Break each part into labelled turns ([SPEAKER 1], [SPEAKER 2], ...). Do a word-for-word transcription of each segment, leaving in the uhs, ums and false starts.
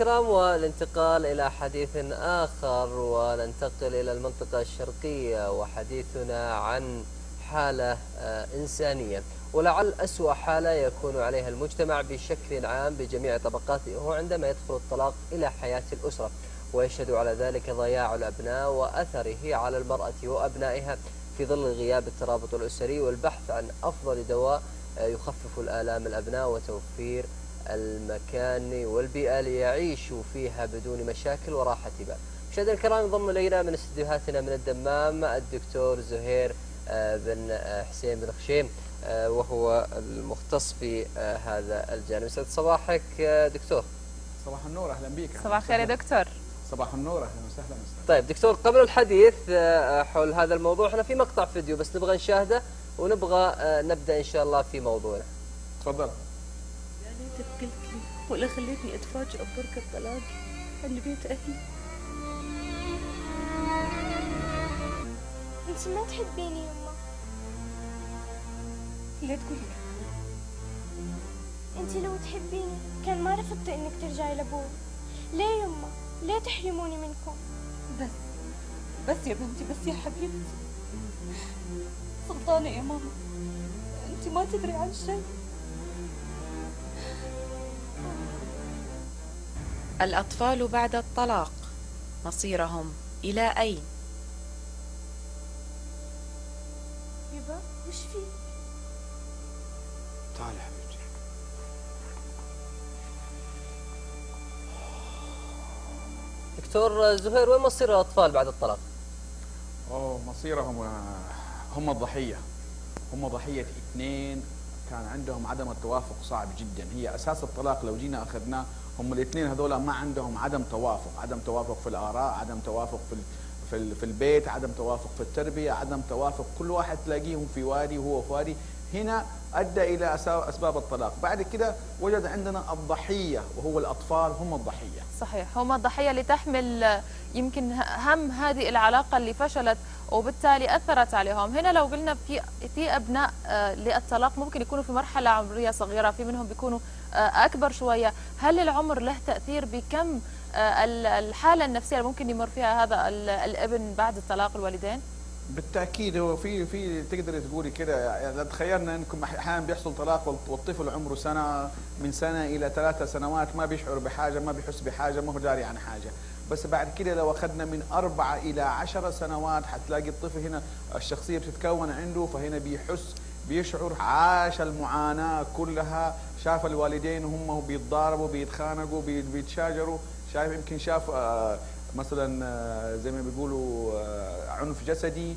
[SPEAKER 1] الكرام، والانتقال إلى حديث آخر وننتقل إلى المنطقة الشرقية، وحديثنا عن حالة إنسانية ولعل أسوأ حالة يكون عليها المجتمع بشكل عام بجميع طبقاته، هو عندما يدخل الطلاق إلى حياة الأسرة، ويشهد على ذلك ضياع الأبناء وأثره على المرأة وأبنائها في ظل غياب الترابط الأسري، والبحث عن أفضل دواء يخفف الآلام الأبناء وتوفير المكان والبيئة ليعيشوا فيها بدون مشاكل وراحة بال. مشاهدينا الكرام، ينضم إلينا من استديوهاتنا من الدمام الدكتور زهير بن حسين بن خشيم، وهو المختص في هذا الجانب. سعد صباحك دكتور.
[SPEAKER 2] صباح النور، اهلا بك.
[SPEAKER 3] صباح الخير يا دكتور.
[SPEAKER 2] صباح النور، اهلا وسهلا.
[SPEAKER 1] طيب دكتور، قبل الحديث حول هذا الموضوع احنا في مقطع فيديو بس نبغى نشاهده ونبغى نبدا ان شاء الله في موضوعنا.
[SPEAKER 2] تفضل.
[SPEAKER 4] يا ليتك قلت لي ولا خليتني اتفاجئ ببركة طلاقي عند بيت اهلي.
[SPEAKER 5] انت ما تحبيني يما.
[SPEAKER 4] ليه تقولي؟
[SPEAKER 5] انت لو تحبيني كان ما رفضتي انك ترجعي لابوي. ليه يما؟ ليه تحرموني منكم؟
[SPEAKER 4] بس بس يا بنتي، بس يا حبيبتي، سلطانة يا ماما، انت ما تدري عن شيء.
[SPEAKER 3] الأطفال بعد الطلاق مصيرهم إلى أين؟
[SPEAKER 5] يبا وش فيك؟
[SPEAKER 2] تعالي حبيبتي.
[SPEAKER 1] دكتور زهير، وين مصير الأطفال بعد الطلاق؟
[SPEAKER 2] اوه مصيرهم هم الضحية، هم ضحية اثنين كان عندهم عدم التوافق صعب جدا. هي اساس الطلاق لو جينا اخذناه، هم الاثنين هذول ما عندهم عدم توافق، عدم توافق في الاراء، عدم توافق في في في البيت، عدم توافق في التربية، عدم توافق، كل واحد تلاقيهم في وادي وهو في وادي، هنا ادى الى اسباب الطلاق. بعد كده وجد عندنا الضحية وهو الاطفال هم الضحية.
[SPEAKER 3] صحيح، هم الضحية اللي تحمل يمكن هم هذه العلاقة اللي فشلت وبالتالي أثرت عليهم. هنا لو قلنا في في أبناء للطلاق ممكن يكونوا في مرحلة عمرية صغيرة، في منهم بيكونوا أكبر شوية، هل العمر له تأثير بكم الحالة النفسية اللي ممكن يمر فيها هذا الابن بعد طلاق الوالدين؟
[SPEAKER 2] بالتاكيد هو في في تقدري تقولي كده، يعني تخيلنا انكم احيانا بيحصل طلاق والطفل عمره سنه، من سنه الى ثلاثة سنوات ما بيشعر بحاجه، ما بيحس بحاجه، ما هو داري عن حاجه. بس بعد كده لو اخذنا من أربعة الى عشر سنوات حتلاقي الطفل هنا الشخصيه بتتكون عنده، فهنا بيحس بيشعر، عاش المعاناه كلها، شاف الوالدين هم بيتضاربوا بيتخانقوا بيتشاجروا، شايف يمكن شاف آه مثلا زي ما بيقولوا عنف جسدي،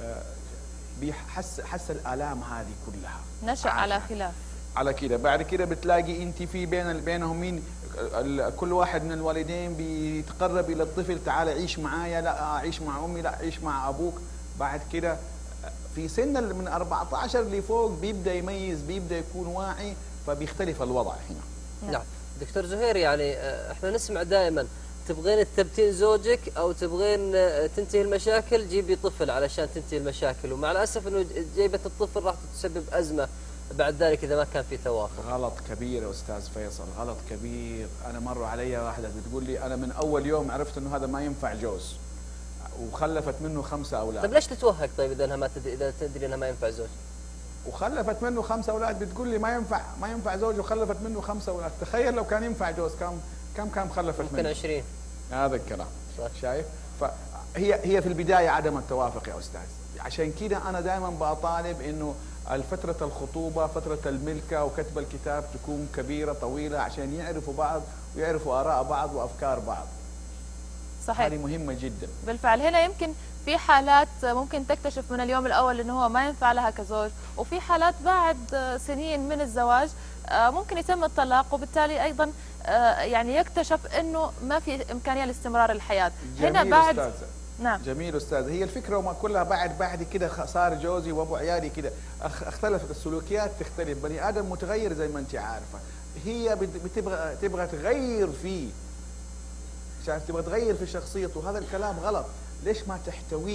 [SPEAKER 2] بيحس حس الآلام هذه كلها،
[SPEAKER 3] نشأ على خلاف
[SPEAKER 2] على كده. بعد كده بتلاقي انت في بين بينهم مين، كل واحد من الوالدين بيتقرب الى الطفل، تعال عيش معايا، لا عيش مع امي، لا عيش مع ابوك. بعد كده في سن من أربعة عشر لفوق بيبدا يميز، بيبدا يكون واعي، فبيختلف الوضع هنا.
[SPEAKER 1] نعم دكتور زهير، يعني احنا نسمع دائما تبغين تثبتين زوجك او تبغين تنتهي المشاكل جيبي طفل علشان تنتهي المشاكل، ومع الاسف انه جيبه الطفل راح تسبب ازمه بعد ذلك اذا ما كان في توافق.
[SPEAKER 2] غلط كبير يا استاذ فيصل، غلط كبير. انا مر علي واحده بتقول لي انا من اول يوم عرفت انه هذا ما ينفع جوز، وخلفت منه خمسه اولاد.
[SPEAKER 1] طيب ليش تتوهق؟ طيب اذا انها ما تدري، اذا تدري انها ما ينفع زوج
[SPEAKER 2] وخلفت منه خمسه اولاد، بتقول لي ما ينفع ما ينفع زوج وخلفت منه خمسه اولاد. تخيل لو كان ينفع جوز كم كم كم خلفت منه؟
[SPEAKER 1] ممكن عشرين.
[SPEAKER 2] هذا الكلام صح. شايف؟ فهي هي في البدايه عدم التوافق يا استاذ. عشان كده انا دائما بطالب انه فتره الخطوبه، فتره الملكه وكتب الكتاب تكون كبيره طويله عشان يعرفوا بعض ويعرفوا اراء بعض وافكار بعض.
[SPEAKER 3] صحيح،
[SPEAKER 2] هذه مهمه جدا.
[SPEAKER 3] بالفعل هنا يمكن في حالات ممكن تكتشف من اليوم الاول انه هو ما ينفع لها كزوج، وفي حالات بعد سنين من الزواج ممكن يتم الطلاق، وبالتالي ايضا يعني يكتشف انه ما في امكانيه لاستمرار الحياه. هنا بعد
[SPEAKER 2] أستاذ.
[SPEAKER 3] نعم
[SPEAKER 2] جميل استاذ. هي الفكره كلها بعد بعد كده صار جوزي وابو عيالي كده اختلفت السلوكيات، تختلف، بني ادم متغير زي ما انت عارفه. هي بتبغى تبغى تغير فيه، شايف، تبغى تغير في شخصيته، وهذا الكلام غلط. ليش ما تحتويه؟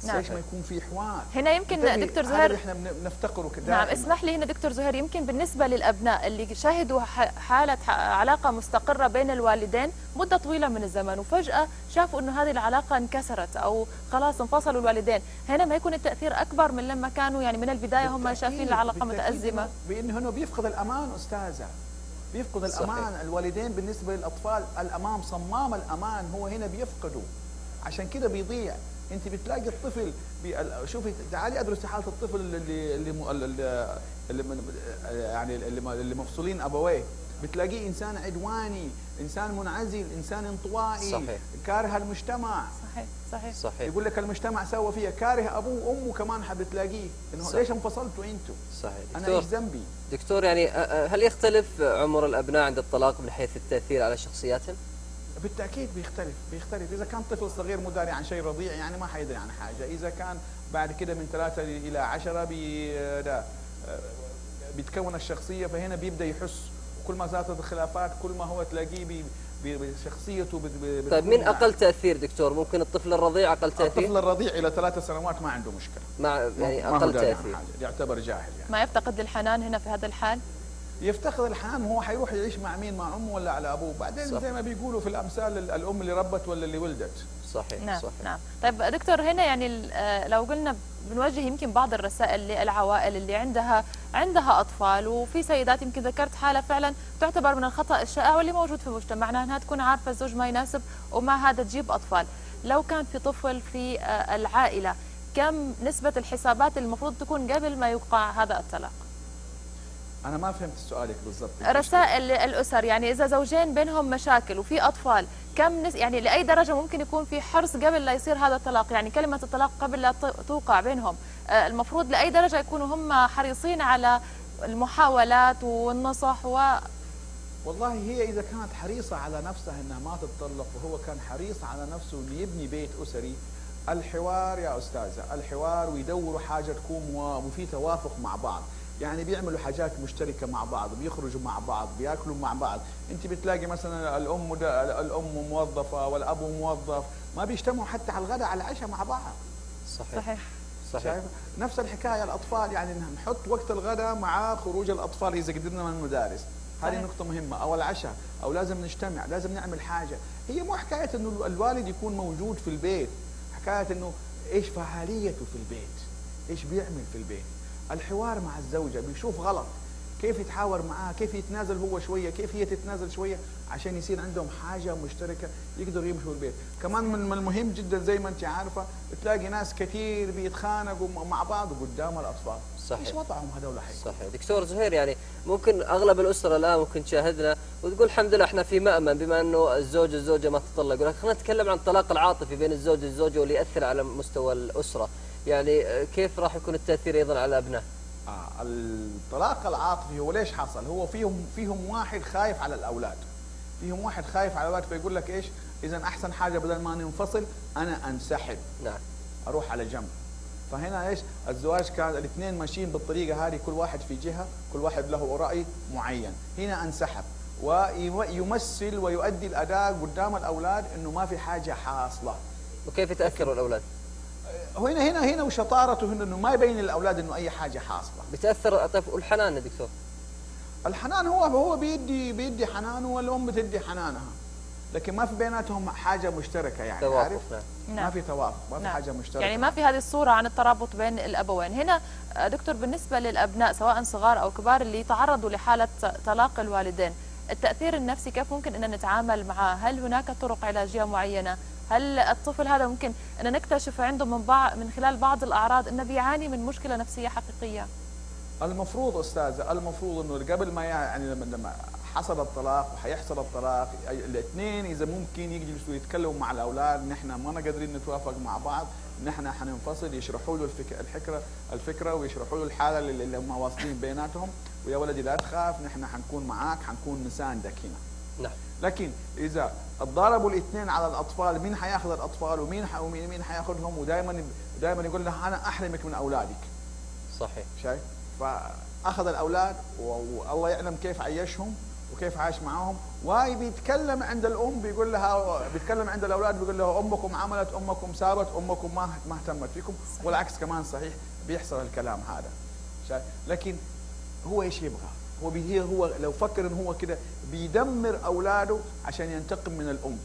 [SPEAKER 3] نعم.
[SPEAKER 2] ليش ما يكون في حوار؟
[SPEAKER 3] هنا يمكن دكتور زهير
[SPEAKER 2] احنا بنفتقره دائما.
[SPEAKER 3] نعم اسمح لي هنا دكتور زهير، يمكن بالنسبة للأبناء اللي شهدوا حالة علاقة مستقرة بين الوالدين مدة طويلة من الزمن وفجأة شافوا أنه هذه العلاقة انكسرت أو خلاص انفصلوا الوالدين، هنا ما يكون التأثير أكبر من لما كانوا يعني من البداية هم شايفين العلاقة متأزمة؟
[SPEAKER 2] بأنه هنا بيفقد الأمان أستاذة، بيفقد الأمان. صحيح. الوالدين بالنسبة للأطفال الأمان، صمام الأمان هو هنا بيفقده، عشان كده بيضيع. انت بتلاقي الطفل بي... شوفي تعالي ادرسي حاله الطفل اللي اللي, اللي, اللي يعني اللي, اللي مفصولين ابويه، بتلاقيه انسان عدواني، انسان منعزل، انسان انطوائي. صحيح. كاره المجتمع.
[SPEAKER 3] صحيح صحيح
[SPEAKER 2] صحيح. يقول لك المجتمع سوى فيها، كاره ابوه وامه كمان بتلاقيه انه ليش انفصلتوا انتم؟
[SPEAKER 1] صحيح.
[SPEAKER 2] انا ايش ذنبي؟
[SPEAKER 1] دكتور يعني هل يختلف عمر الابناء عند الطلاق من حيث التاثير على شخصياتهم؟
[SPEAKER 2] بالتاكيد بيختلف بيختلف اذا كان طفل صغير مو داري عن شيء رضيع يعني ما حيدري عن حاجه، اذا كان بعد كده من ثلاثه الى عشره بي ده بيتكون الشخصيه، فهنا بيبدا يحس، وكل ما زادت الخلافات كل ما هو تلاقيه بشخصيته.
[SPEAKER 1] طيب مين اقل تاثير دكتور؟ ممكن الطفل الرضيع اقل تاثير؟
[SPEAKER 2] الطفل الرضيع الى ثلاث سنوات ما عنده مشكله،
[SPEAKER 1] مع يعني اقل تاثير،
[SPEAKER 2] يعتبر جاهل يعني.
[SPEAKER 3] ما يفتقد الحنان هنا في هذا الحال؟
[SPEAKER 2] يفتقد الحنان، وهو حيروح يعيش مع مين؟ مع امه ولا على ابوه؟ بعدين صح. زي ما بيقولوا في الامثال الام اللي ربت ولا اللي ولدت.
[SPEAKER 1] صحيح.
[SPEAKER 3] نعم
[SPEAKER 1] صحيح.
[SPEAKER 3] نعم. طيب دكتور هنا يعني لو قلنا بنوجه يمكن بعض الرسائل للعوائل اللي عندها عندها اطفال، وفي سيدات يمكن ذكرت حاله فعلا تعتبر من الخطا الشائع واللي موجود في مجتمعنا، انها تكون عارفه الزوج ما يناسب وما هذا تجيب اطفال. لو كان في طفل في العائله، كم نسبه الحسابات المفروض تكون قبل ما يوقع هذا الطلاق؟
[SPEAKER 2] أنا ما فهمت سؤالك بالضبط.
[SPEAKER 3] رسائل الأسر، يعني إذا زوجين بينهم مشاكل وفي أطفال، كم نس يعني لأي درجة ممكن يكون في حرص قبل لا يصير هذا الطلاق؟ يعني كلمة الطلاق قبل لا توقع بينهم، المفروض لأي درجة يكونوا هم حريصين على المحاولات والنصح و
[SPEAKER 2] والله هي إذا كانت حريصة على نفسها إنها ما تتطلق، وهو كان حريص على نفسه إنه يبني بيت أسري، الحوار يا أستاذة، الحوار، ويدوروا حاجة تكون وفي توافق مع بعض. يعني بيعملوا حاجات مشتركه مع بعض، بيخرجوا مع بعض، بياكلوا مع بعض. انت بتلاقي مثلا الام الام موظفه والاب موظف، ما بيجتمعوا حتى على الغداء على العشاء مع بعض.
[SPEAKER 3] صحيح صحيح,
[SPEAKER 2] صحيح. نفس الحكايه الاطفال، يعني نحط وقت الغداء مع خروج الاطفال اذا قدرنا من المدارس، هذه نقطه مهمه، او العشاء، او لازم نجتمع، لازم نعمل حاجه. هي مو حكايه انه الوالد يكون موجود في البيت، حكايه انه ايش فعاليته في البيت، ايش بيعمل في البيت. الحوار مع الزوجة، بيشوف غلط كيف يتحاور معاه، كيف يتنازل هو شوية، كيف هي تتنازل شوية، عشان يصير عندهم حاجة مشتركة يقدروا يمشوا البيت. كمان من المهم جدا زي ما انت عارفة، تلاقي ناس كثير بيتخانقوا مع بعض قدام الأطفال.
[SPEAKER 1] صحيح.
[SPEAKER 2] ايش وضعهم هذول حيكون؟
[SPEAKER 1] صحيح. دكتور زهير، يعني ممكن أغلب الأسرة الآن ممكن تشاهدنا وتقول الحمد لله احنا في مأمن بما أنه الزوج والزوجة ما تطلقوا، لكن خلينا نتكلم عن الطلاق العاطفي بين الزوج والزوجة واللي يأثر على مستوى الأسرة، يعني كيف راح يكون التأثير أيضا على الأبناء؟
[SPEAKER 2] آه الطلاق العاطفي هو ليش حصل؟ هو فيهم فيهم واحد خايف على الاولاد. فيهم واحد خايف على الاولاد، فيقول لك ايش؟ اذا احسن حاجه بدل ما ننفصل انا انسحب.
[SPEAKER 1] نعم.
[SPEAKER 2] اروح على جنب. فهنا ايش؟ الزواج كان الاثنين ماشيين بالطريقه هذه، كل واحد في جهه، كل واحد له راي معين. هنا انسحب ويمثل ويؤدي الاداء قدام الاولاد انه ما في حاجه حاصله.
[SPEAKER 1] وكيف يتاثروا الاولاد؟
[SPEAKER 2] هنا هنا هنا وشطارته هنا انه ما يبين للاولاد انه اي حاجه حاصله.
[SPEAKER 1] بتاثر طيب والحنان يا دكتور؟
[SPEAKER 2] الحنان هو هو بيدي بيدي حنانه والام بتدي حنانها، لكن ما في بيناتهم حاجه مشتركه، يعني عارف؟
[SPEAKER 3] نعم.
[SPEAKER 2] ما في توافق، ما في
[SPEAKER 3] نعم.
[SPEAKER 2] حاجه مشتركه،
[SPEAKER 3] يعني ما في هذه الصوره عن الترابط بين الابوين. هنا دكتور بالنسبه للابناء سواء صغار او كبار اللي يتعرضوا لحاله طلاق الوالدين، التاثير النفسي كيف ممكن ان نتعامل معه؟ هل هناك طرق علاجيه معينه؟ هل الطفل هذا ممكن ان نكتشف عنده من بعض من خلال بعض الاعراض انه بيعاني من مشكله نفسيه حقيقيه؟
[SPEAKER 2] المفروض استاذه، المفروض انه قبل ما يعني لما حصل الطلاق وحيحصل الطلاق، الاثنين اذا ممكن يجلسوا يتكلموا مع الاولاد، نحن ما قادرين نتوافق مع بعض، نحن حننفصل، يشرحوا له الفكره الفكره ويشرحوا له الحاله اللي هم واصلين بيناتهم، ويا ولدي لا تخاف، نحن حنكون معاك، حنكون نساندك هنا.
[SPEAKER 1] نعم.
[SPEAKER 2] لكن اذا اتضاربوا الاثنين على الاطفال، مين حياخذ الاطفال ومين ومين مين حياخذهم؟ ودائما دائما يقول له انا احرمك من اولادك.
[SPEAKER 1] صحيح.
[SPEAKER 2] شايف؟ فاخذ الاولاد والله يعلم كيف عيشهم، وكيف عاش معاهم، واي بيتكلم عند الام بيقول لها، بيتكلم عند الاولاد بيقول لها امكم عملت، امكم سابت، امكم ما ما اهتمت فيكم، صحيح. والعكس كمان صحيح بيحصل الكلام هذا. لكن هو ايش يبغى؟ هو بي هو لو فكر ان هو كده بيدمر اولاده عشان ينتقم من الام.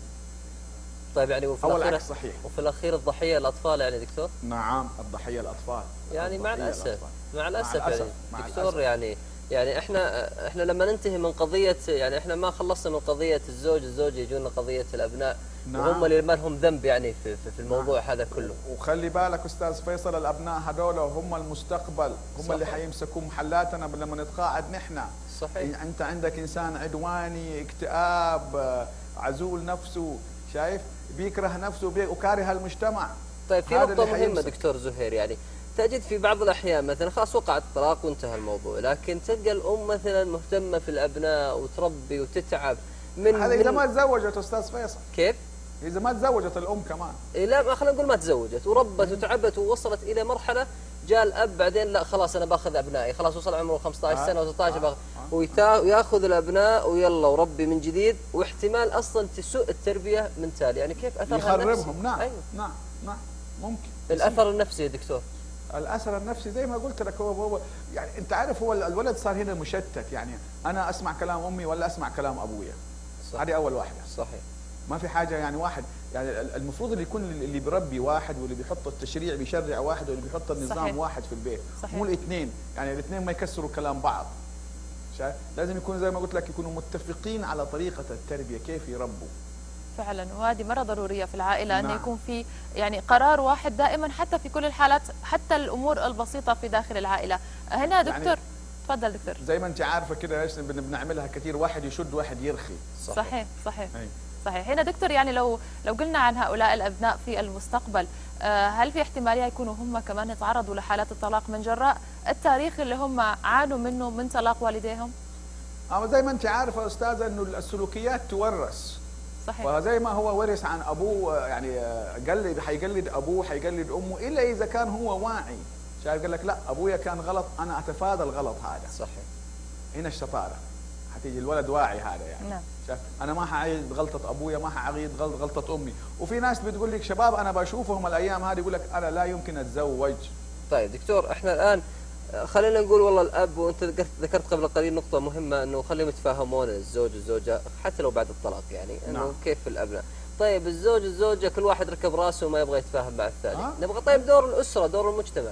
[SPEAKER 1] طيب يعني وفي
[SPEAKER 2] الاخير صحيح،
[SPEAKER 1] وفي الاخير الضحيه الاطفال يعني دكتور؟
[SPEAKER 2] نعم الضحيه الاطفال.
[SPEAKER 1] يعني
[SPEAKER 2] الضحية
[SPEAKER 1] مع الاسف
[SPEAKER 2] الأطفال.
[SPEAKER 1] مع الاسف,
[SPEAKER 2] مع الأسف.
[SPEAKER 1] يعني
[SPEAKER 2] مع
[SPEAKER 1] دكتور
[SPEAKER 2] الأسف.
[SPEAKER 1] يعني يعني احنا احنا لما ننتهي من قضيه، يعني احنا ما خلصنا من قضيه الزوج، الزوج يجونا قضيه الابناء. نعم. وهم اللي ما لهم ذنب يعني في في الموضوع. نعم. هذا كله.
[SPEAKER 2] وخلي بالك استاذ فيصل، الابناء هذول هم المستقبل، هم صحيح. اللي حيمسكوا محلاتنا لما نتقاعد نحن.
[SPEAKER 1] صحيح.
[SPEAKER 2] انت عندك انسان عدواني، اكتئاب، عزول نفسه، شايف؟ بيكره نفسه وكاره المجتمع.
[SPEAKER 1] طيب في نقطة مهمة دكتور زهير، يعني تجد في بعض الأحيان مثلا خلاص وقع الطلاق وانتهى الموضوع، لكن تلقى الأم مثلا مهتمة في الأبناء وتربي وتتعب من
[SPEAKER 2] هذا إذا ما تزوجت أستاذ فيصل.
[SPEAKER 1] كيف؟
[SPEAKER 2] إذا ما تزوجت الأم كمان.
[SPEAKER 1] إيه لا ما خلينا نقول ما تزوجت وربت وتعبت ووصلت إلى مرحلة جاء الأب بعدين لا خلاص أنا باخذ أبنائي، خلاص وصل عمره خمسة عشر سنة و16 آه. آه. وياخذ الأبناء ويلا وربي من جديد، واحتمال أصلا تسوء التربية من تالي، يعني كيف أثرها
[SPEAKER 2] يخربهم.
[SPEAKER 1] النفسي؟
[SPEAKER 2] نعم.
[SPEAKER 1] أيوه.
[SPEAKER 2] نعم نعم ممكن.
[SPEAKER 1] الأثر النفسي يا دكتور.
[SPEAKER 2] الاثر النفسي زي ما قلت لك هو هو يعني انت عارف هو الولد صار هنا مشتت، يعني انا اسمع كلام امي ولا اسمع كلام ابويا. هذه اول واحده.
[SPEAKER 1] صحيح.
[SPEAKER 2] ما في حاجه يعني واحد، يعني المفروض اللي يكون اللي بيربي واحد واللي بيحط التشريع بيشرع واحد واللي بيحط النظام صحيح. واحد في البيت. صحيح. مو الاثنين، يعني الاثنين ما يكسروا كلام بعض. شايف؟ لازم يكون زي ما قلت لك يكونوا متفقين على طريقه التربيه كيف يربوا.
[SPEAKER 3] فعلا، وهذه مرة ضرورية في العائلة. نعم. أن يكون في يعني قرار واحد دائما حتى في كل الحالات، حتى الأمور البسيطة في داخل العائلة. هنا دكتور يعني تفضل دكتور.
[SPEAKER 2] زي ما أنت عارفة كده ايش بنعملها كثير، واحد يشد واحد يرخي.
[SPEAKER 3] صحيح صحيح صحيح, صحيح. هنا دكتور يعني لو لو قلنا عن هؤلاء الأبناء في المستقبل، هل في احتمالية يكونوا هم كمان يتعرضوا لحالات الطلاق من جراء التاريخ اللي هم عانوا منه من طلاق والديهم؟
[SPEAKER 2] أما زي ما أنت عارفة أستاذة إنه السلوكيات تورث.
[SPEAKER 3] صحيح.
[SPEAKER 2] وزي ما هو ورث عن ابوه، يعني قلد حيقلد ابوه حيقلد امه، الا اذا كان هو واعي. شايف؟ قال لك لا ابويا كان غلط انا اتفادى الغلط هذا.
[SPEAKER 1] صحيح.
[SPEAKER 2] هنا الشطاره حتيجي الولد واعي هذا يعني.
[SPEAKER 3] نعم.
[SPEAKER 2] شايف؟ انا ما حعيد غلطه ابويا، ما حعيد غلطه امي. وفي ناس بتقول لك شباب انا بشوفهم الايام هذه يقول لك انا لا يمكن اتزوج.
[SPEAKER 1] طيب دكتور احنا الان خلينا نقول والله الاب، وانت ذكرت قبل قليل نقطه مهمه انه خليهم يتفاهمون الزوج والزوجه حتى لو بعد الطلاق، يعني انه نعم. كيف الابناء. طيب الزوج الزوجه كل واحد ركب راسه وما يبغى يتفاهم مع الثاني. أه؟ نبغى طيب دور الاسره، دور المجتمع.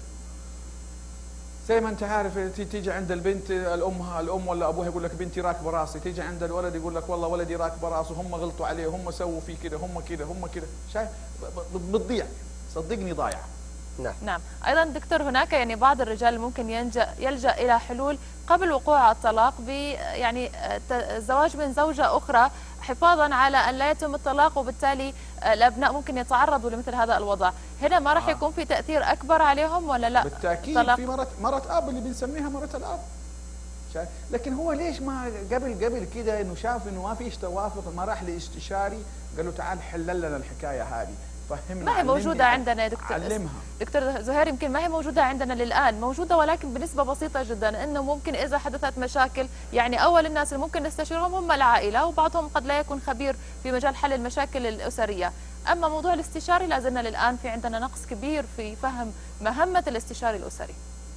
[SPEAKER 2] زي ما انت عارف تيجي عند البنت الام الام ولا ابوها يقول لك بنتي راكبه راسي، تيجي عند الولد يقول لك والله ولدي راكبه راسه، هم غلطوا عليه، هم سووا فيه كده، هم كده هم كده. شايف؟ بتضيع، صدقني ضايعه.
[SPEAKER 3] نعم. نعم. أيضا دكتور هناك يعني بعض الرجال ممكن يلجأ يلجأ إلى حلول قبل وقوع الطلاق ب يعني الزواج من زوجة أخرى حفاظا على أن لا يتم الطلاق، وبالتالي الأبناء ممكن يتعرضوا لمثل هذا الوضع. هنا ما راح يكون في تأثير أكبر عليهم ولا لا؟
[SPEAKER 2] بالتأكيد طلاق. في مرة مرة أب اللي بنسميها مرة الأب. لكن هو ليش ما قبل قبل كده انه شاف انه ما فيش توافق، ما راح لاستشاري قال له تعال حل لنا الحكايه هذه، فهمنا.
[SPEAKER 3] ما هي موجودة عندنا يا دكتور.
[SPEAKER 2] علمها.
[SPEAKER 3] دكتور زهير يمكن ما هي موجودة عندنا للآن، موجودة ولكن بنسبة بسيطة جدا، انه ممكن اذا حدثت مشاكل يعني اول الناس اللي ممكن نستشيرهم هم العائلة، وبعضهم قد لا يكون خبير في مجال حل المشاكل الأسرية. اما موضوع الاستشاري لازلنا للآن في عندنا نقص كبير في فهم مهمة الاستشاري الأسري.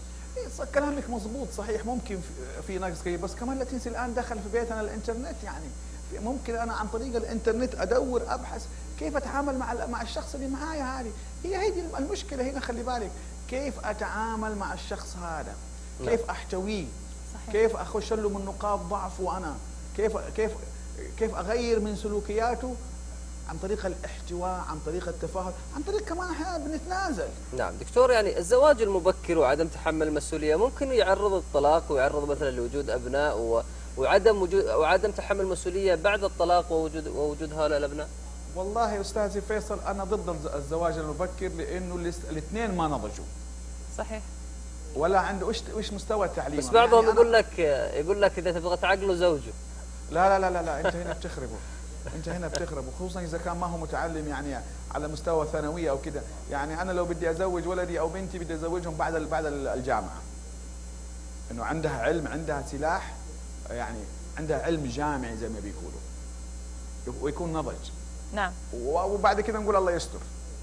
[SPEAKER 2] كلامك مضبوط صحيح، ممكن في نقص كبير، بس كمان لا تنسي الآن دخل في بيتنا الانترنت، يعني ممكن انا عن طريق الانترنت ادور ابحث كيف اتعامل مع مع الشخص اللي معايا. هذه هي هذه المشكله هنا، خلي بالك كيف اتعامل مع الشخص هذا، كيف احتويه، صحيح. كيف اخش له من نقاط ضعفه انا، كيف كيف كيف اغير من سلوكياته عن طريق الاحتواء، عن طريق التفاهم، عن طريق كمان احيانا بنتنازل.
[SPEAKER 1] نعم دكتور، يعني الزواج المبكر وعدم تحمل المسؤوليه ممكن يعرض الطلاق ويعرض مثلا لوجود ابناء و وعدم وجود وعدم تحمل المسؤوليه بعد الطلاق ووجود ووجود هؤلاء الابناء.
[SPEAKER 2] والله يا استاذي فيصل انا ضد الزواج المبكر، لانه الاثنين ما نضجوا.
[SPEAKER 3] صحيح.
[SPEAKER 2] ولا عنده وش وش مستوى التعليم.
[SPEAKER 1] بس بعضهم يعني يقول لك يقول لك اذا تبغى تعقله زوجه.
[SPEAKER 2] لا لا لا لا, لا. انت هنا بتخربه. انت هنا بتخربه، خصوصا اذا كان ما هو متعلم يعني على مستوى ثانويه او كده. يعني انا لو بدي ازوج ولدي او بنتي بدي ازوجهم بعد بعد الجامعه. انه عندها علم، عندها سلاح، يعني عندها علم جامعي زي ما بيقولوا، ويكون نضج.
[SPEAKER 3] نعم.
[SPEAKER 2] وبعد كده نقول الله يستر.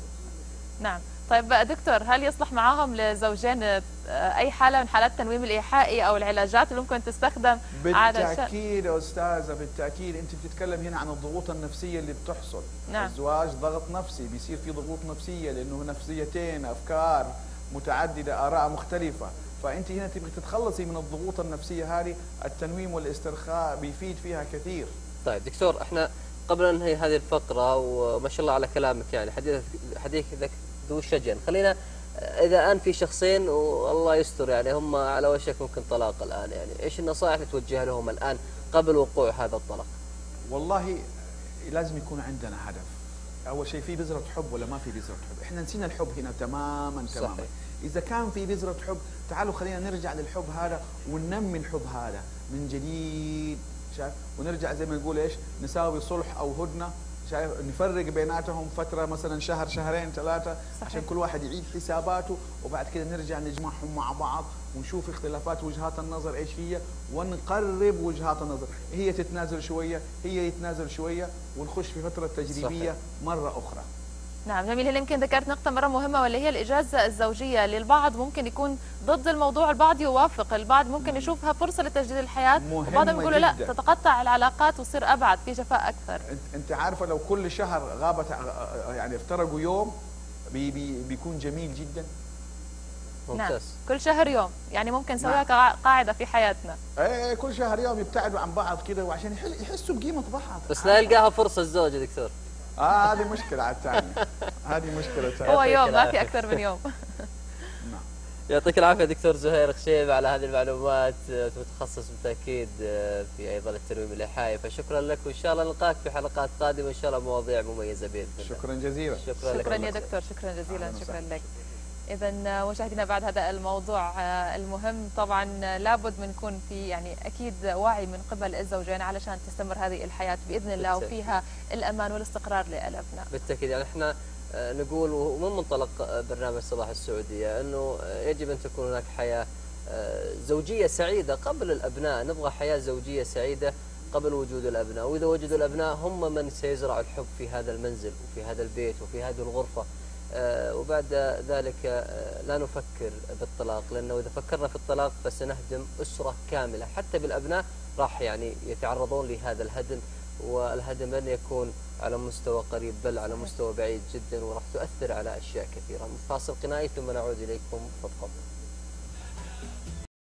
[SPEAKER 3] نعم. طيب دكتور، هل يصلح معاهم لزوجين اي حاله من حالات التنويم الايحائي او العلاجات اللي ممكن تستخدم؟
[SPEAKER 2] بالتاكيد يا استاذه، بالتاكيد. انت بتتكلم هنا عن الضغوط النفسيه اللي بتحصل.
[SPEAKER 3] نعم.
[SPEAKER 2] الزواج ضغط نفسي، بيصير في ضغوط نفسيه لانه نفسيتين، افكار متعدده، اراء مختلفه، فانت هنا تبغي تتخلصي من الضغوط النفسيه هذه، التنويم والاسترخاء بيفيد فيها كثير.
[SPEAKER 1] طيب دكتور، احنا قبل ان ننهي هذه الفقره، وما شاء الله على كلامك، يعني حديث حديثك ذو شجن، خلينا اذا الان في شخصين والله يستر يعني هم على وشك ممكن طلاق الان، يعني ايش النصائح اللي توجهها لهم الان قبل وقوع هذا الطلاق؟
[SPEAKER 2] والله لازم يكون عندنا هدف. اول شيء في بذره حب ولا ما في بذره حب؟ احنا نسينا الحب هنا تماما تماما.
[SPEAKER 1] صحيح.
[SPEAKER 2] اذا كان في بذره حب، تعالوا خلينا نرجع للحب هذا وننمي الحب هذا من جديد، شايف؟ ونرجع زي ما نقول ايش؟ نساوي صلح او هدنه، شايف؟ نفرق بيناتهم فتره مثلا شهر شهرين ثلاثه، عشان كل واحد يعيد حساباته، وبعد كده نرجع نجمعهم مع بعض ونشوف اختلافات وجهات النظر ايش هي، ونقرب وجهات النظر، هي تتنازل شويه، هي يتنازل شويه، ونخش في فتره تجريبيه. صحيح. مره اخرى.
[SPEAKER 3] نعم جميل. هل يمكن ذكرت نقطة مرة مهمة واللي هي الإجازة الزوجية؟ للبعض ممكن يكون ضد الموضوع، البعض يوافق، البعض ممكن يشوفها فرصة لتجديد الحياة، وبعضهم يقولوا لا تتقطع العلاقات وتصير أبعد، في جفاء أكثر.
[SPEAKER 2] أنت عارفة لو كل شهر غابت يعني افترقوا يوم بي بي بيكون جميل جدا.
[SPEAKER 1] ممتاز.
[SPEAKER 3] نعم. كل شهر يوم، يعني ممكن نسويها نعم. قاعدة في حياتنا.
[SPEAKER 2] ايه كل شهر يوم يبتعدوا عن بعض كده، وعشان يحسوا بقيمة بعض.
[SPEAKER 1] بس لا يلقاها فرصة الزوج يا دكتور.
[SPEAKER 2] اه هذه مشكلة على الثانية. هذه مشكلة ثانية.
[SPEAKER 3] هو يوم ما في أكثر من يوم.
[SPEAKER 1] نعم. يعطيك العافية دكتور زهير خشيب على هذه المعلومات، متخصص بالتأكيد في أيضا التنويم الإيحائي، فشكرا لك، وإن شاء الله نلقاك في حلقات قادمة إن شاء الله مواضيع مميزة بإذن الله.
[SPEAKER 2] شكرا جزيلا.
[SPEAKER 3] شكرا, شكرا يا دكتور، شكرا جزيلا. شكرا لك. إذا مشاهدينا بعد هذا الموضوع المهم طبعا لابد من نكون في يعني أكيد وعي من قبل الزوجين علشان تستمر هذه الحياة بإذن الله، وفيها الأمان والاستقرار للأبناء.
[SPEAKER 1] بالتأكيد. يعني احنا نقول ومن منطلق برنامج صباح السعودية أنه يجب أن تكون هناك حياة زوجية سعيدة قبل الأبناء، نبغى حياة زوجية سعيدة قبل وجود الأبناء، وإذا وجدوا الأبناء هم من سيزرعوا الحب في هذا المنزل وفي هذا البيت وفي هذه الغرفة. آه وبعد ذلك آه لا نفكر بالطلاق، لأنه إذا فكرنا في الطلاق فسنهدم أسرة كاملة، حتى بالأبناء راح يعني يتعرضون لهذا الهدم، والهدم لن يكون على مستوى قريب بل على مستوى بعيد جدا، وراح تؤثر على أشياء كثيرة. فاصل قنائي ثم نعود إليكم، تفضلوا.